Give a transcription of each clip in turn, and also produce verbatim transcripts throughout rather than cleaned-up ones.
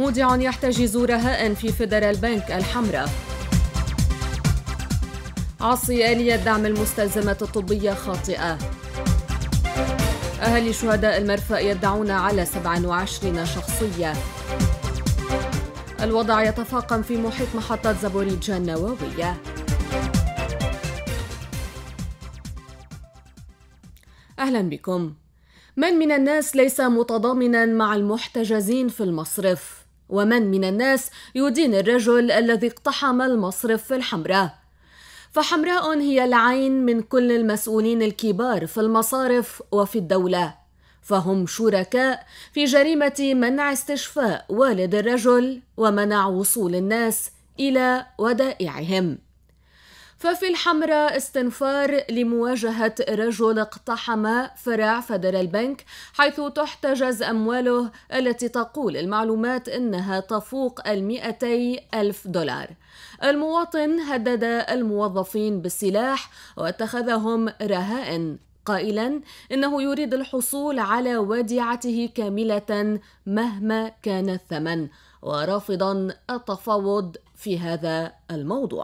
مودع يحتجز رهائن في فيدرال بنك الحمراء. عصي آلية دعم المستلزمات الطبية خاطئة. أهالي شهداء المرفأ يدعون على سبع وعشرين شخصية. الوضع يتفاقم في محيط محطة زابوريجيا النووية. أهلا بكم. من من الناس ليس متضامنا مع المحتجزين في المصرف؟ ومن من الناس يدين الرجل الذي اقتحم المصرف في الحمراء؟ فحمراء هي العين من كل المسؤولين الكبار في المصارف وفي الدولة، فهم شركاء في جريمة منع استشفاء والد الرجل ومنع وصول الناس إلى ودائعهم. ففي الحمراء استنفار لمواجهة رجل اقتحم فرع فيدرال بنك، حيث تحتجز أمواله التي تقول المعلومات إنها تفوق المئتي ألف دولار. المواطن هدد الموظفين بالسلاح واتخذهم رهائن، قائلا إنه يريد الحصول على وديعته كاملة مهما كان الثمن، ورافضا التفاوض في هذا الموضوع.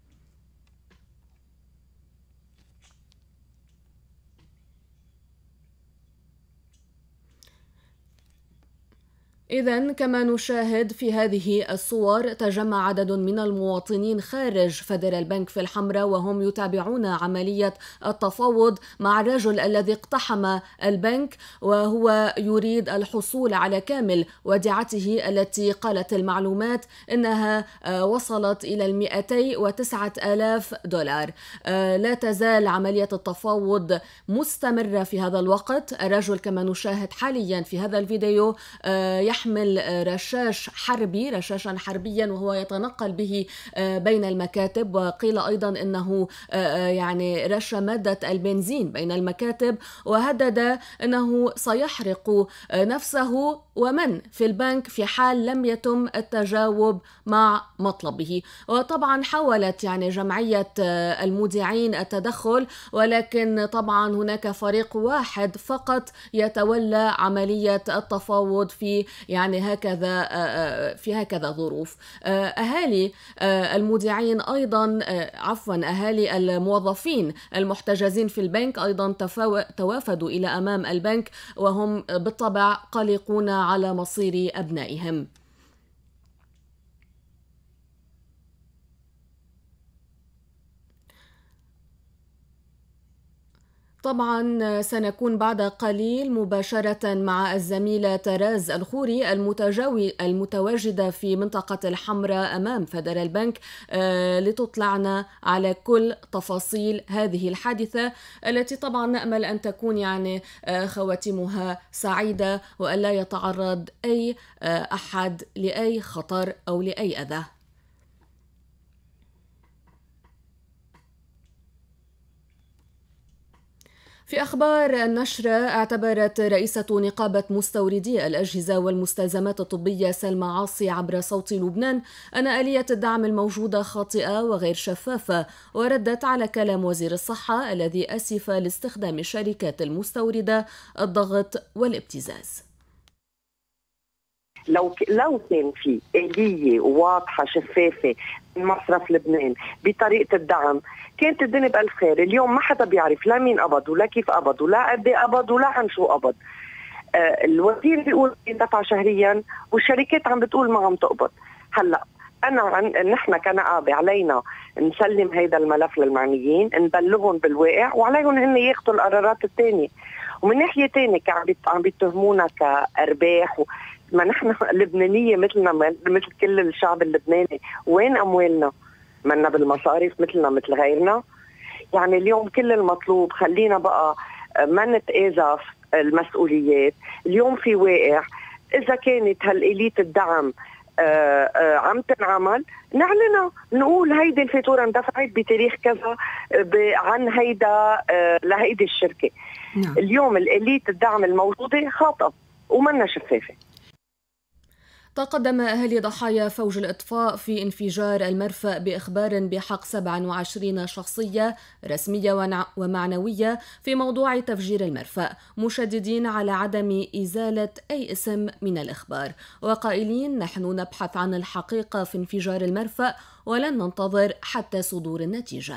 إذن كما نشاهد في هذه الصور، تجمع عدد من المواطنين خارج فيدرال بنك في الحمراء وهم يتابعون عملية التفاوض مع الرجل الذي اقتحم البنك، وهو يريد الحصول على كامل وديعته التي قالت المعلومات إنها وصلت إلى المئتي وتسعة آلاف دولار. لا تزال عملية التفاوض مستمرة في هذا الوقت. الرجل كما نشاهد حاليا في هذا الفيديو يحمل رشاش حربي رشاشا حربيا وهو يتنقل به بين المكاتب، وقيل أيضا أنه يعني رش مادة البنزين بين المكاتب، وهدد أنه سيحرق نفسه ومن في البنك في حال لم يتم التجاوب مع مطلبه. وطبعا حاولت يعني جمعية المودعين التدخل، ولكن طبعا هناك فريق واحد فقط يتولى عملية التفاوض في يعني هكذا في هكذا ظروف. أهالي المودعين أيضا عفوا أهالي الموظفين المحتجزين في البنك أيضا توافدوا إلى أمام البنك، وهم بالطبع قلقون على مصير أبنائهم. طبعا سنكون بعد قليل مباشرة مع الزميلة تراز الخوري المتواجدة في منطقة الحمراء أمام فيدرال بنك لتطلعنا على كل تفاصيل هذه الحادثة، التي طبعا نأمل أن تكون يعني خواتمها سعيدة وألا يتعرض أي أحد لأي خطر أو لأي أذى. في أخبار النشرة، اعتبرت رئيسة نقابة مستوردي الأجهزة والمستلزمات الطبية سلمى عاصي عبر صوت لبنان أن آلية الدعم الموجودة خاطئة وغير شفافة، وردت على كلام وزير الصحة الذي أسف لاستخدام الشركات المستوردة الضغط والابتزاز. لو لو كان في آلية واضحة شفافة من مصرف لبنان بطريقة الدعم كانت الدنيا بألف خير. اليوم ما حدا بيعرف لا مين قبض ولا كيف قبض ولا قد ايه قبض ولا عن شو قبض. آه الوزير بيقول يدفع شهريا والشركات عم بتقول ما عم تقبض. هلا انا عن نحن كنقابة علينا نسلم هيدا الملف للمعنيين، نبلغهم بالواقع وعليهم هن ياخذوا القرارات الثانية. ومن ناحية ثانية عم بيتهمونا كأرباح و... ما نحن لبنانية مثلنا مثل كل الشعب اللبناني، وين أموالنا؟ منا بالمصارف مثلنا مثل غيرنا. يعني اليوم كل المطلوب خلينا بقى ما نتآزف المسؤوليات. اليوم في واقع، إذا كانت هالإلية الدعم آآ آآ عم تنعمل نعلنها، نقول هيدي الفاتورة اندفعت بتاريخ كذا عن هيدا لهيدي الشركة. نعم. اليوم الإلية الدعم الموجودة خاطئة ومنا شفافة. تقدم أهالي ضحايا فوج الإطفاء في انفجار المرفأ بإخبار بحق سبعة وعشرين شخصية رسمية ومعنوية في موضوع تفجير المرفأ، مشددين على عدم إزالة أي اسم من الإخبار، وقائلين: نحن نبحث عن الحقيقة في انفجار المرفأ ولن ننتظر حتى صدور النتيجة.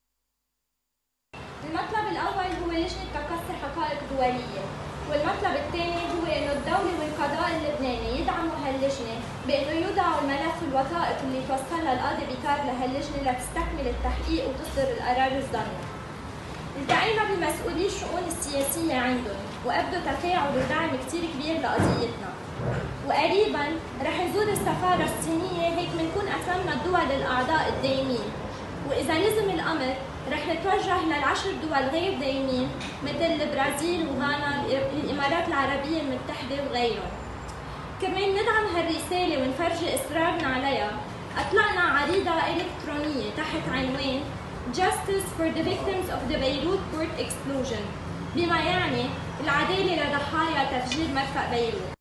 المطلب الأول هو لجنة تقصي حقائق دولية، والمطلب الثاني هو إنه الدولة والقضاء اللبناني يدعموا هاللجنة بإنه يوضعوا الملف والوثائق اللي توصلها القاضي بيطار لهاللجنة لتستكمل التحقيق وتصدر القرار الظني. التقينا بمسؤولي الشؤون السياسية عندهم وأبدوا تفاعل ودعم كتير كبير لقضيتنا، وقريبا رح نزور السفارة الصينية، هيك بنكون أكرمنا الدول الأعضاء الدايمين، وإذا لزم الأمر رح نتوجه للعشر دول غير دايمين مثل البرازيل وغانا، الإمارات العربية المتحدة وغيرهم. كمان ندعم هالرسالة ونفرجي إصرارنا عليها. أطلقنا عريضة إلكترونية تحت عنوان Justice for the Victims of the Beirut Port Explosion، بما يعني العدالة لضحايا تفجير مرفأ بيروت.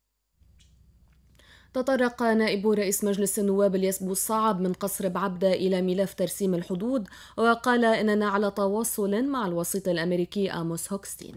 تطرق نائب رئيس مجلس النواب الياس بوالصعب من قصر بعبدة إلى ملف ترسيم الحدود، وقال إننا على تواصل مع الوسيط الأمريكي آموس هوكستين.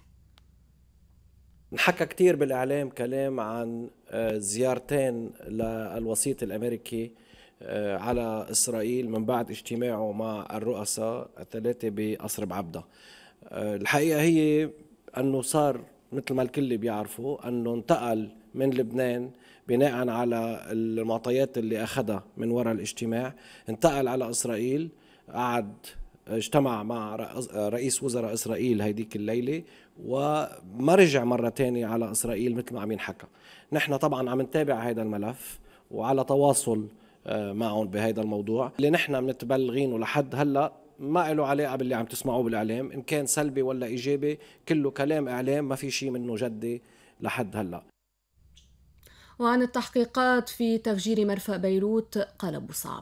نحكى كتير بالإعلام كلام عن زيارتين للوسيط الأمريكي على إسرائيل من بعد اجتماعه مع الرؤساء الثلاثة بقصر بعبدة. الحقيقة هي أنه صار مثل ما الكل بيعرفوا أنه انتقل من لبنان بناء على المعطيات اللي أخذها من وراء الاجتماع، انتقل على إسرائيل، قعد اجتمع مع رئيس وزراء إسرائيل هيديك الليلة، وما رجع مرة تانية على إسرائيل مثل ما عم ينحكى. نحن طبعا عم نتابع هذا الملف وعلى تواصل معهم بهذا الموضوع اللي نحن متبلغينه لحد هلأ، ما له علاقة باللي عم تسمعوه بالإعلام، إن كان سلبي ولا إيجابي كله كلام إعلام، ما في شيء منه جدي لحد هلأ. وعن التحقيقات في تفجير مرفأ بيروت قال بوالصعب: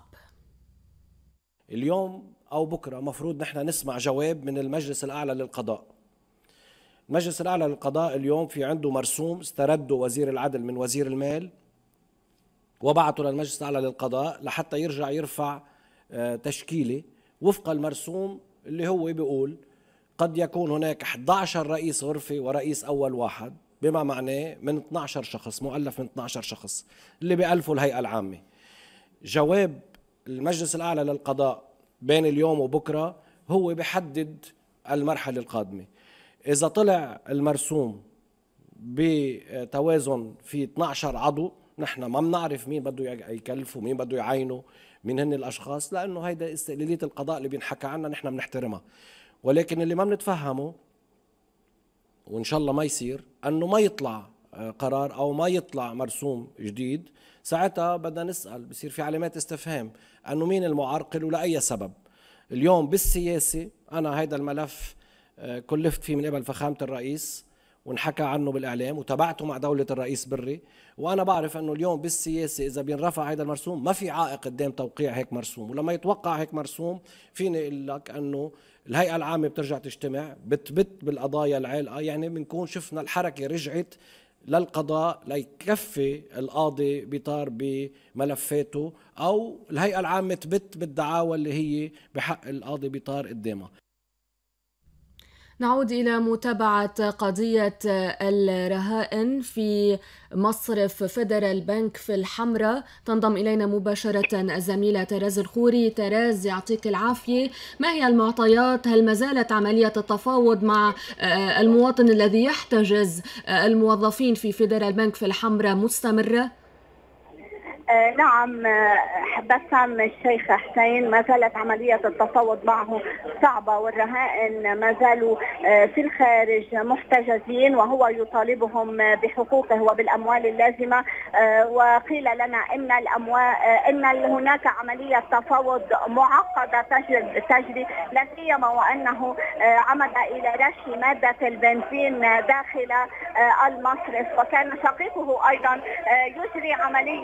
اليوم أو بكرة مفروض نحن نسمع جواب من المجلس الأعلى للقضاء. المجلس الأعلى للقضاء اليوم في عنده مرسوم استرده وزير العدل من وزير المال وبعته للمجلس الأعلى للقضاء لحتى يرجع يرفع تشكيلة وفق المرسوم اللي هو بيقول قد يكون هناك إحدى عشر رئيس غرفة ورئيس أول واحد، بما معناه من اثني عشر شخص، مؤلف من اثني عشر شخص اللي بيألفوا الهيئة العامة. جواب المجلس الأعلى للقضاء بين اليوم وبكرة هو بيحدد المرحلة القادمة. إذا طلع المرسوم بتوازن في اثني عشر عضو، نحن ما بنعرف مين بده يكلف ومين بده يعينه، مين هن الأشخاص، لأنه هيدا استقلالية القضاء اللي بينحكى عنها نحن بنحترمها. ولكن اللي ما بنتفهمه وإن شاء الله ما يصير أنه ما يطلع قرار أو ما يطلع مرسوم جديد، ساعتها بدنا نسأل، بصير في علامات استفهام أنه مين المعرقل ولأي سبب. اليوم بالسياسة أنا هيدا الملف كلفت فيه من قبل فخامة الرئيس ونحكى عنه بالإعلام وتابعته مع دولة الرئيس بري، وأنا بعرف أنه اليوم بالسياسة إذا بينرفع هيدا المرسوم ما في عائق قدام توقيع هيك مرسوم، ولما يتوقع هيك مرسوم فيني أقول لك أنه الهيئة العامة بترجع تجتمع بتبت بالقضايا العالقة، يعني بنكون شفنا الحركة رجعت للقضاء ليكفي القاضي بيطار بملفاته، أو الهيئة العامة تبت بالدعاوى اللي هي بحق القاضي بيطار قدامها. نعود إلى متابعة قضية الرهائن في مصرف فيدرال بنك في الحمراء. تنضم إلينا مباشرة الزميلة تراز الخوري. تراز، يعطيك العافية، ما هي المعطيات؟ هل ما زالت عملية التفاوض مع المواطن الذي يحتجز الموظفين في فيدرال بنك في الحمراء مستمرة؟ آه نعم آه بسام الشيخ حسين، ما زالت عملية التفاوض معه صعبة، والرهائن ما زالوا آه في الخارج محتجزين، وهو يطالبهم بحقوقه وبالأموال اللازمة. آه وقيل لنا إن الأموال آه إن هناك عملية تفاوض معقدة تجري، لا سيما وأنه آه عمد إلى رش مادة البنزين داخل آه المصرف، وكان شقيقه أيضا آه يجري عملية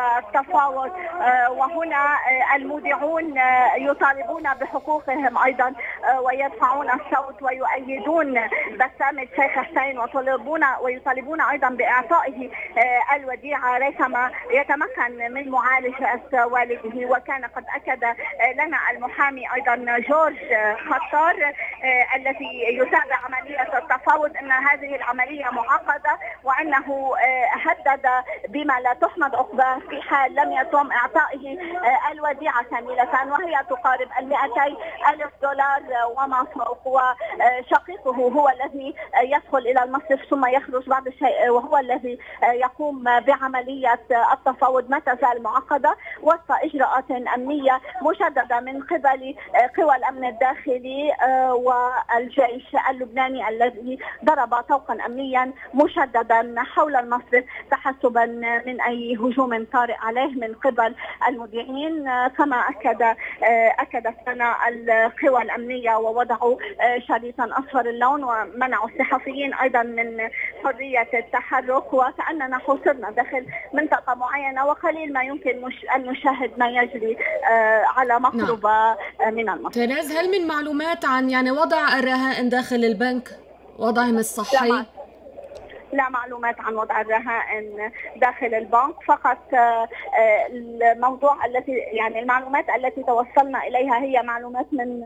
التفاوض. وهنا المودعون يطالبون بحقوقهم أيضا ويدفعون الصوت ويؤيدون بسام الشيخ حسين ويطالبون ويطالبون أيضا بإعطائه الوديعة ريثما يتمكن من معالجة والده. وكان قد أكد لنا المحامي أيضا جورج خطار الذي يتابع عملية التفاوض أن هذه العملية معقدة، وأنه هدد بما لا تحمد عقباه في حال لم يتم إعطائه الوديعة كاملة، وهي تقارب المئتي ألف دولار وما فوق. وشقيقه هو الذي يدخل إلى المصرف ثم يخرج بعد شيء، وهو الذي يقوم بعملية التفاوض ما تزال معقدة وسط إجراءات أمنية مشددة من قبل قوى الأمن الداخلي والجيش اللبناني الذي ضرب طوقا أمنيا مشددا حول المصرف تحسبا من أي هجوم طارئ عليه من قبل المذيعين. كما أكد أكدت لنا القوى الأمنية ووضعوا شريطا أصفر اللون ومنعوا الصحفيين أيضا من حرية التحرك، وكأننا حصرنا داخل منطقة معينة وقليل ما يمكن مش أن نشاهد ما يجري على مقربة نعم. من المصرف. تناز، هل من معلومات عن يعني وضع الرهائن داخل البنك، وضعهم الصحي؟ لا, لا معلومات عن وضع الرهائن داخل البنك، فقط الموضوع التي يعني المعلومات التي توصلنا إليها هي معلومات من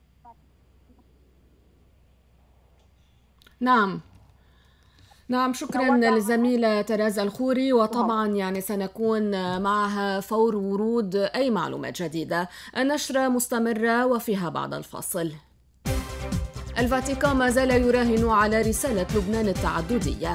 نعم نعم شكرا للزميلة تراز الخوري، وطبعا يعني سنكون معها فور ورود أي معلومات جديدة. النشرة مستمرة وفيها بعد الفاصل. الفاتيكان ما زال يراهن على رسالة لبنان التعددية.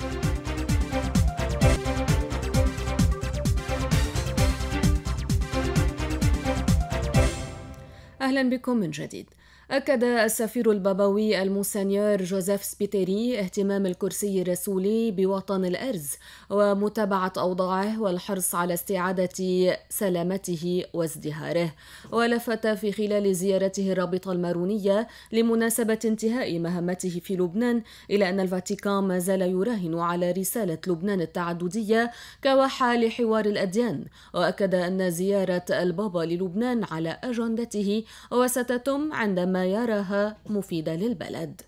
أهلا بكم من جديد. أكد السفير البابوي المونسنيور جوزيف سبيتيري اهتمام الكرسي الرسولي بوطن الأرز ومتابعة أوضاعه والحرص على استعادة سلامته وازدهاره. ولفت في خلال زيارته الرابطة المارونية لمناسبة انتهاء مهمته في لبنان إلى أن الفاتيكان ما زال يراهن على رسالة لبنان التعددية كواحة لحوار الأديان، وأكد أن زيارة البابا للبنان على أجندته وستتم عندما ما يراها مفيدة للبلد.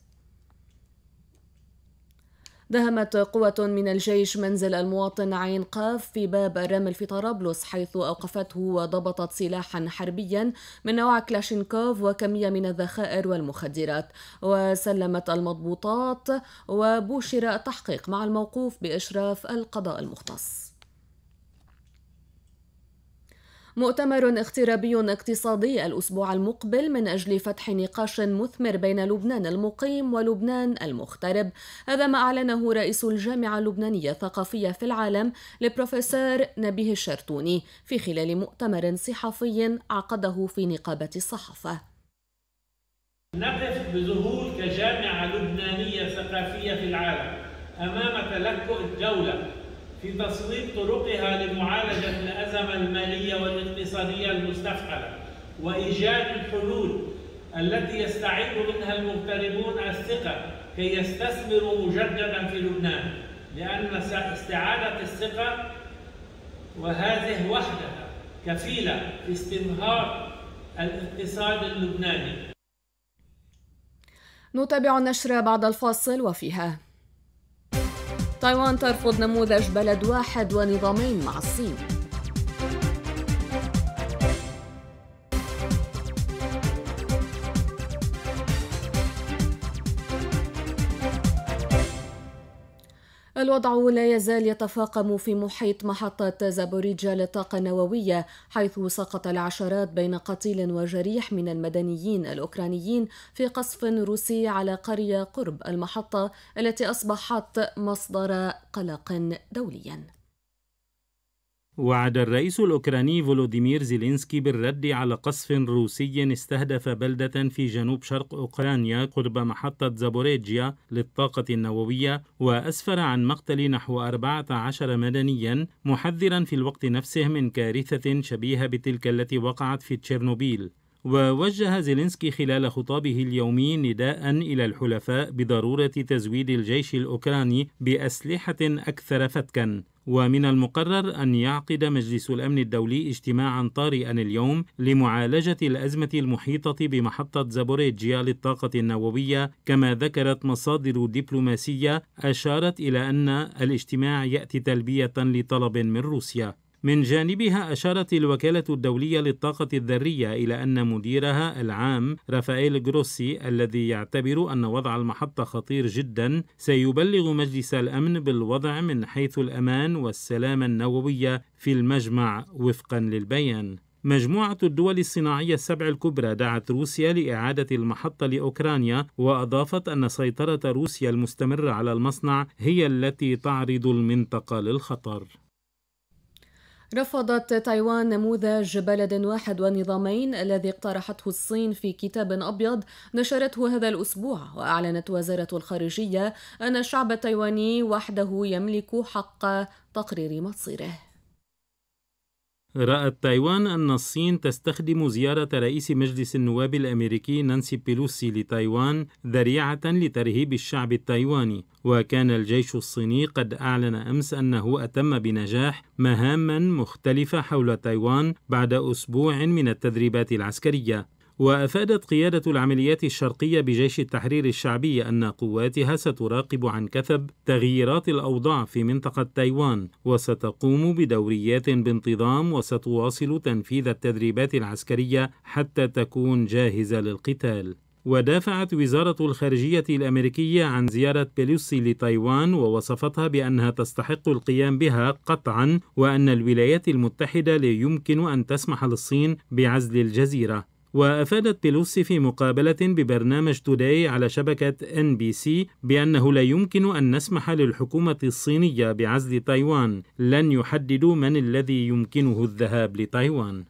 دهمت قوة من الجيش منزل المواطن عين قاف في باب الرمل في طرابلس، حيث أوقفته وضبطت سلاحا حربيا من نوع كلاشينكوف وكمية من الذخائر والمخدرات، وسلمت المضبوطات وبوشر التحقيق مع الموقوف بإشراف القضاء المختص. مؤتمر اغترابي اقتصادي الأسبوع المقبل من أجل فتح نقاش مثمر بين لبنان المقيم ولبنان المغترب، هذا ما أعلنه رئيس الجامعة اللبنانية الثقافية في العالم لبروفيسور نبيه الشرتوني في خلال مؤتمر صحفي عقده في نقابة الصحافة. نقف بذهول كجامعة لبنانية ثقافية في العالم أمام تلكؤ الدولة في تصويب طرقها لمعالجة الأزمة المالية والاقتصادية المستفحلة وإيجاد الحلول التي يستعيد منها المغتربون الثقة كي يستثمروا مجددا في لبنان، لأن استعادة الثقة وهذه وحدها كفيلة في استنهاض الاقتصاد اللبناني. نتابع النشرة بعد الفاصل وفيها: تايوان ترفض نموذج بلد واحد ونظامين مع الصين. الوضع لا يزال يتفاقم في محيط محطة زابوريجيا للطاقة النووية، حيث سقط العشرات بين قتيل وجريح من المدنيين الأوكرانيين في قصف روسي على قرية قرب المحطة التي أصبحت مصدر قلق دوليا. وعد الرئيس الأوكراني فولوديمير زيلينسكي بالرد على قصف روسي استهدف بلدة في جنوب شرق أوكرانيا قرب محطة زابوريجيا للطاقة النووية، وأسفر عن مقتل نحو أربعة عشر مدنيا، محذرا في الوقت نفسه من كارثة شبيهة بتلك التي وقعت في تشيرنوبيل. ووجه زيلينسكي خلال خطابه اليومي نداء إلى الحلفاء بضرورة تزويد الجيش الأوكراني بأسلحة أكثر فتكا. ومن المقرر أن يعقد مجلس الأمن الدولي اجتماعا طارئا اليوم لمعالجة الأزمة المحيطة بمحطة زابوريجيا للطاقة النووية، كما ذكرت مصادر دبلوماسية أشارت إلى أن الاجتماع يأتي تلبية لطلب من روسيا. من جانبها أشارت الوكالة الدولية للطاقة الذرية إلى أن مديرها العام رافائيل جروسي الذي يعتبر أن وضع المحطة خطير جدا سيبلغ مجلس الأمن بالوضع من حيث الأمان والسلامة النووية في المجمع وفقا للبيان. مجموعة الدول الصناعية السبع الكبرى دعت روسيا لإعادة المحطة لأوكرانيا، وأضافت أن سيطرة روسيا المستمرة على المصنع هي التي تعرض المنطقة للخطر. رفضت تايوان نموذج بلد واحد ونظامين الذي اقترحته الصين في كتاب أبيض نشرته هذا الأسبوع، وأعلنت وزارة الخارجية أن الشعب التايواني وحده يملك حق تقرير مصيره. رأت تايوان أن الصين تستخدم زيارة رئيس مجلس النواب الأمريكي نانسي بيلوسي لتايوان ذريعة لترهيب الشعب التايواني، وكان الجيش الصيني قد أعلن أمس أنه أتم بنجاح مهاما مختلفة حول تايوان بعد أسبوع من التدريبات العسكرية. وأفادت قيادة العمليات الشرقية بجيش التحرير الشعبي أن قواتها ستراقب عن كثب تغييرات الأوضاع في منطقة تايوان، وستقوم بدوريات بانتظام، وستواصل تنفيذ التدريبات العسكرية حتى تكون جاهزة للقتال. ودافعت وزارة الخارجية الأمريكية عن زيارة بيلوسي لتايوان، ووصفتها بأنها تستحق القيام بها قطعا، وأن الولايات المتحدة لا يمكن أن تسمح للصين بعزل الجزيرة. وأفادت بيلوسي في مقابلة ببرنامج توداي على شبكة إن بي سي بأنه لا يمكن أن نسمح للحكومة الصينية بعزل تايوان، لن يحددوا من الذي يمكنه الذهاب لتايوان.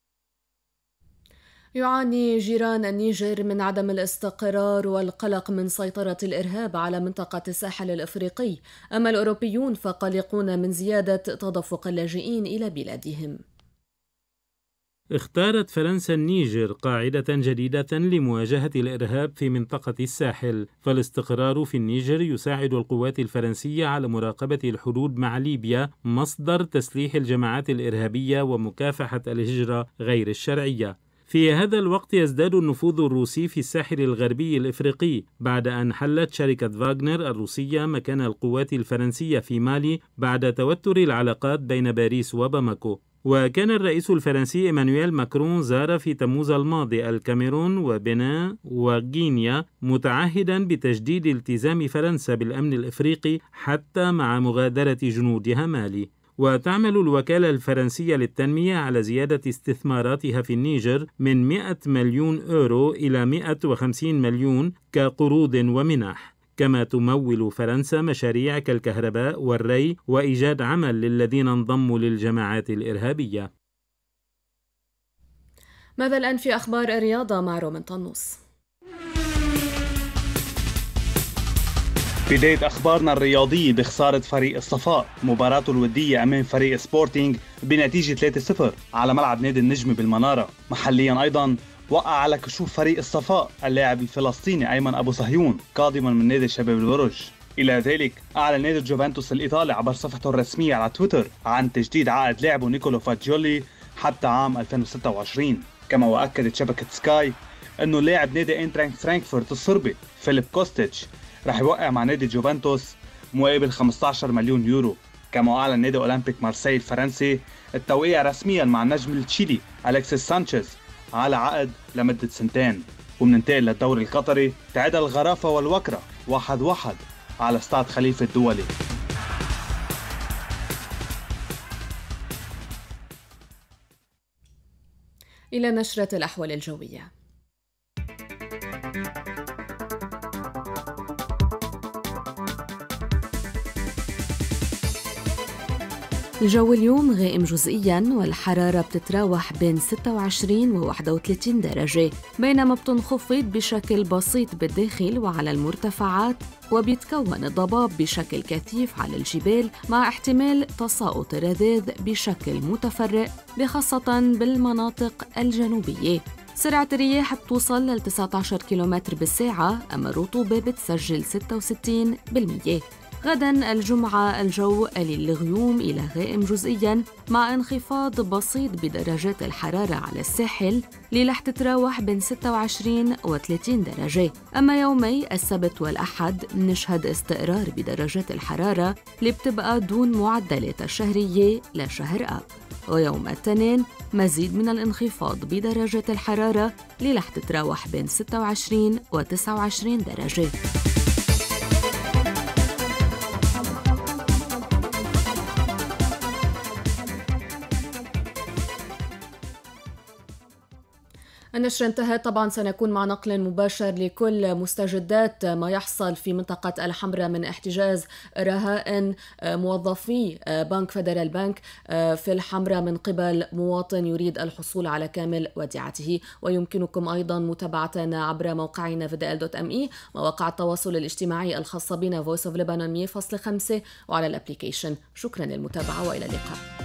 يعاني جيران النيجر من عدم الاستقرار والقلق من سيطرة الإرهاب على منطقة الساحل الإفريقي، أما الأوروبيون فقلقون من زيادة تدفق اللاجئين إلى بلادهم. اختارت فرنسا النيجر قاعدة جديدة لمواجهة الإرهاب في منطقة الساحل، فالاستقرار في النيجر يساعد القوات الفرنسية على مراقبة الحدود مع ليبيا، مصدر تسليح الجماعات الإرهابية ومكافحة الهجرة غير الشرعية. في هذا الوقت يزداد النفوذ الروسي في الساحل الغربي الإفريقي بعد أن حلت شركة فاغنر الروسية مكان القوات الفرنسية في مالي بعد توتر العلاقات بين باريس وباماكو. وكان الرئيس الفرنسي إيمانويل ماكرون زار في تموز الماضي الكاميرون وبنان وغينيا، متعهدا بتجديد التزام فرنسا بالأمن الإفريقي حتى مع مغادرة جنودها مالي. وتعمل الوكالة الفرنسية للتنمية على زيادة استثماراتها في النيجر من مئة مليون يورو إلى مئة وخمسين مليون كقروض ومنح، كما تمول فرنسا مشاريع كالكهرباء والري وإيجاد عمل للذين انضموا للجماعات الإرهابية. ماذا الآن في أخبار الرياضة مع رومان طنوس؟ بداية أخبارنا الرياضية بخسارة فريق الصفاء مباراته الودية أمام فريق سبورتينج بنتيجة ثلاثة صفر على ملعب نادي النجم بالمنارة. محليا أيضا وقع على كشوف فريق الصفاء اللاعب الفلسطيني أيمن أبو صهيون قادما من نادي شباب البرج. إلى ذلك أعلن نادي جوفنتوس الإيطالي عبر صفحته الرسمية على تويتر عن تجديد عقد لاعبه نيكولو فاجيولي حتى عام ألفين وستة وعشرين. كما وأكدت شبكة سكاي أنه لاعب نادي إينتراخت فرانكفورت الصربي فيليب كوستيتش رح يوقع مع نادي جوفنتوس مقابل خمسة عشر مليون يورو. كما أعلن نادي أولمبيك مارسيل الفرنسي التوقيع رسميا مع نجم التشيلي أليكسيس سانشيز على عقد لمدة سنتين. ومننتقل للدوري القطري، تعاد الغرافة والوكرة واحد واحد على استاد خليفة الدولي. إلى نشرة الأحوال الجوية. الجو اليوم غائم جزئياً، والحرارة بتتراوح بين ستة وعشرين و واحد وثلاثين درجة، بينما بتنخفض بشكل بسيط بالداخل وعلى المرتفعات، وبيتكون الضباب بشكل كثيف على الجبال مع احتمال تساقط الرذاذ بشكل متفرق بخاصة بالمناطق الجنوبية. سرعة الرياح بتوصل ل تسعة عشر كيلومتر بالساعة، أما الرطوبة بتسجل ستة وستين بالمئة. غدا الجمعة الجو قليل الغيوم إلى غائم جزئيا مع انخفاض بسيط بدرجات الحرارة على الساحل اللي رح تتراوح بين ستة وعشرين و ثلاثين درجة. أما يومي السبت والأحد نشهد استقرار بدرجات الحرارة اللي بتبقى دون معدلات الشهرية لشهر آب. ويوم الاثنين مزيد من الانخفاض بدرجة الحرارة اللي رح تتراوح بين ستة وعشرين و تسعة وعشرين درجة. النشرة انتهت. طبعا سنكون مع نقل مباشر لكل مستجدات ما يحصل في منطقة الحمراء من احتجاز رهائن موظفي بنك فدرال بنك في الحمراء من قبل مواطن يريد الحصول على كامل وديعته. ويمكنكم أيضا متابعتنا عبر موقعنا في دي إل دوت إم إي، مواقع التواصل الاجتماعي الخاصة بنا Voice of Lebanon مية فاصلة خمسة وعلى الابليكيشن. شكرا للمتابعة وإلى اللقاء.